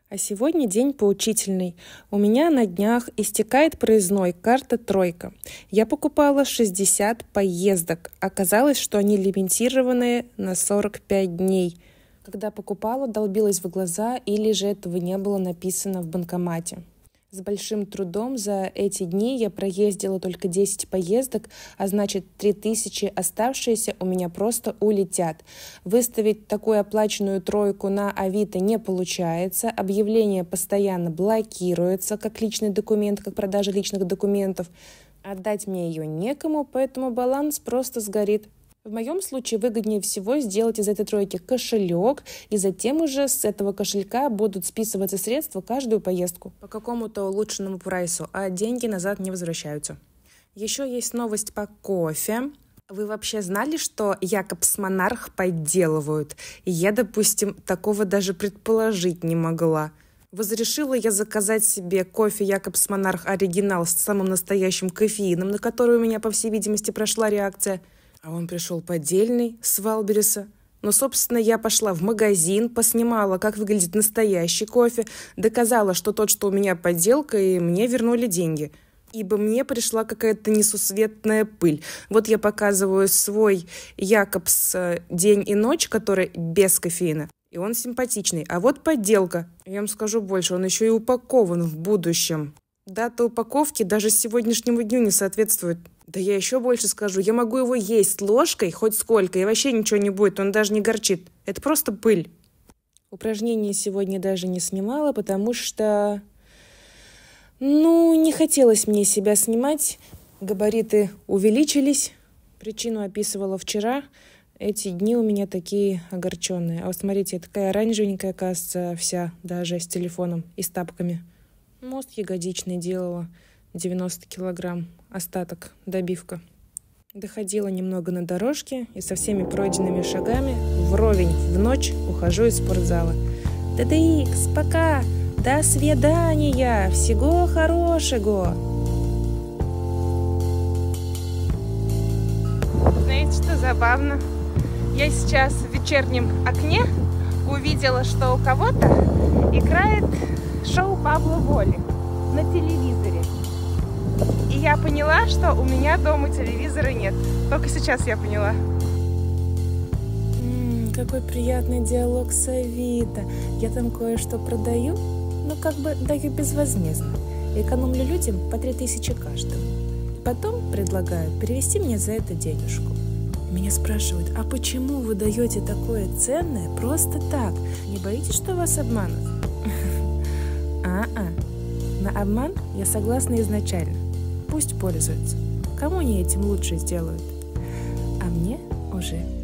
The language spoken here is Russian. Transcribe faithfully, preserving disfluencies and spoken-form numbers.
А сегодня день поучительный. У меня на днях истекает проездной, карта «Тройка». Я покупала шестьдесят поездок. Оказалось, что они лимитированные на сорок пять дней. Когда покупала, долбилась в глаза, или же этого не было написано в банкомате. С большим трудом за эти дни я проездила только десять поездок, а значит три тысячи оставшиеся у меня просто улетят. Выставить такую оплаченную тройку на Авито не получается, объявление постоянно блокируется как личный документ, как продажа личных документов. Отдать мне ее некому, поэтому баланс просто сгорит. В моем случае выгоднее всего сделать из этой тройки кошелек, и затем уже с этого кошелька будут списываться средства каждую поездку по какому-то улучшенному прайсу, а деньги назад не возвращаются. Еще есть новость по кофе. Вы вообще знали, что Якобс Монарх подделывают? Я, допустим, такого даже предположить не могла. Возрешила я заказать себе кофе Якобс Монарх оригинал с самым настоящим кофеином, на который у меня, по всей видимости, прошла реакция. А он пришел поддельный, с Валбериса. Но, собственно, я пошла в магазин, поснимала, как выглядит настоящий кофе, доказала, что тот, что у меня подделка, и мне вернули деньги. Ибо мне пришла какая-то несусветная пыль. Вот я показываю свой Якобс день и ночь, который без кофеина. И он симпатичный. А вот подделка. Я вам скажу больше, он еще и упакован в будущем. Дата упаковки даже сегодняшнему дню не соответствует. Да я еще больше скажу, я могу его есть ложкой хоть сколько, и вообще ничего не будет, он даже не горчит. Это просто пыль. Упражнение сегодня даже не снимала, потому что, ну, не хотелось мне себя снимать. Габариты увеличились. Причину описывала вчера. Эти дни у меня такие огорченные. А вот смотрите, я такая оранжевенькая, оказывается, вся, даже с телефоном и с тапками. Мост ягодичный делала, девяносто килограмм, остаток, добивка. Доходила немного на дорожке и со всеми пройденными шагами вровень в ночь ухожу из спортзала. тэ дэ икс, пока, до свидания, всего хорошего. Знаете, что забавно? Я сейчас в вечернем окне увидела, что у кого-то играет шоу Пабло Волли на телевизоре. И я поняла, что у меня дома телевизора нет. Только сейчас я поняла. М-м, какой приятный диалог с Авито. Я там кое-что продаю, но как бы даю безвозмездно. Экономлю людям по три тысячи каждому. Потом предлагаю перевести мне за это денежку. Меня спрашивают, а почему вы даете такое ценное просто так? Не боитесь, что вас обманут? А-а. На обман я согласна изначально. Пусть пользуются. Кому они этим лучше сделают? А мне уже